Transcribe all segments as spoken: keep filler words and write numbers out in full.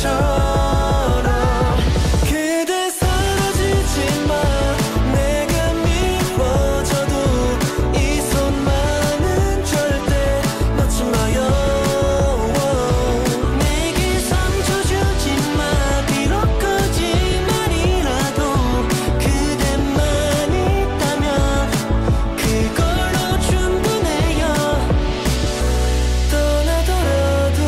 것처럼 그대 사라지지 마 내가 미워져도 이 손만은 절대 놓지 마요 내게 상처 주지 마 비록 거짓말이라도 그대만 있다면 그걸로 충분해요 떠나더라도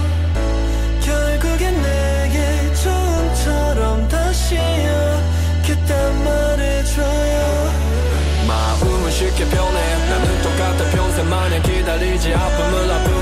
결국엔 내게 처음처럼 다시였겠단 말해줘요 마음은 쉽게 변해 나는 똑같아 평생 마냥 기다리지 아픔을 아픔